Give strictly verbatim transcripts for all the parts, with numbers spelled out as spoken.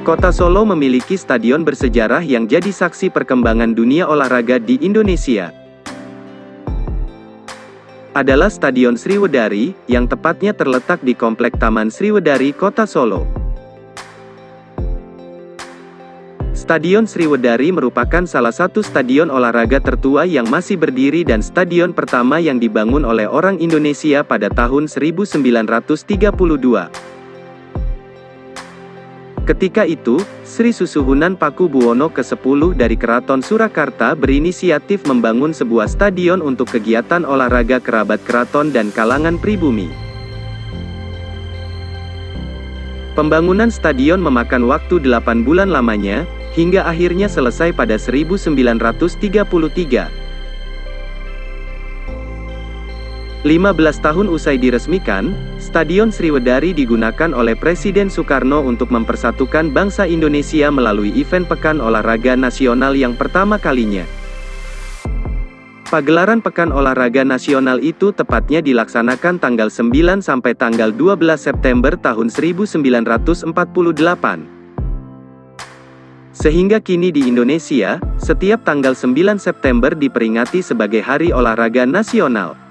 Kota Solo memiliki stadion bersejarah yang jadi saksi perkembangan dunia olahraga di Indonesia. Adalah Stadion Sriwedari, yang tepatnya terletak di Komplek Taman Sriwedari, Kota Solo. Stadion Sriwedari merupakan salah satu stadion olahraga tertua yang masih berdiri dan stadion pertama yang dibangun oleh orang Indonesia pada tahun seribu sembilan ratus tiga puluh dua. Ketika itu, Sri Susuhunan Pakubuwono kesepuluh dari Keraton Surakarta berinisiatif membangun sebuah stadion untuk kegiatan olahraga kerabat keraton dan kalangan pribumi. Pembangunan stadion memakan waktu delapan bulan lamanya, hingga akhirnya selesai pada seribu sembilan ratus tiga puluh tiga. lima belas tahun usai diresmikan, Stadion Sriwedari digunakan oleh Presiden Soekarno untuk mempersatukan bangsa Indonesia melalui event Pekan Olahraga Nasional yang pertama kalinya. Pagelaran Pekan Olahraga Nasional itu tepatnya dilaksanakan tanggal sembilan sampai tanggal dua belas September tahun seribu sembilan ratus empat puluh delapan. Sehingga kini di Indonesia, setiap tanggal sembilan September diperingati sebagai Hari Olahraga Nasional.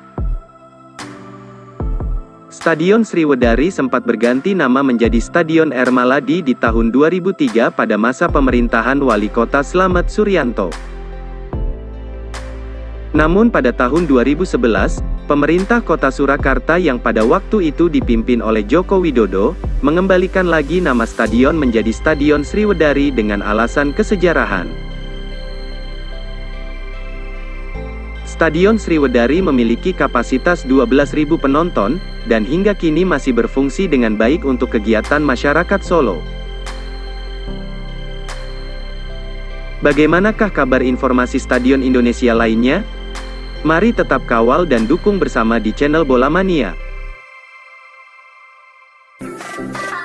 Stadion Sriwedari sempat berganti nama menjadi Stadion Ermaladi di tahun dua ribu tiga pada masa pemerintahan Wali Kota Slamet Suryanto. Namun pada tahun dua ribu sebelas, pemerintah Kota Surakarta yang pada waktu itu dipimpin oleh Joko Widodo, mengembalikan lagi nama stadion menjadi Stadion Sriwedari dengan alasan kesejarahan. Stadion Sriwedari memiliki kapasitas dua belas ribu penonton, dan hingga kini masih berfungsi dengan baik untuk kegiatan masyarakat Solo. Bagaimanakah kabar informasi stadion Indonesia lainnya? Mari tetap kawal dan dukung bersama di channel Bola Mania.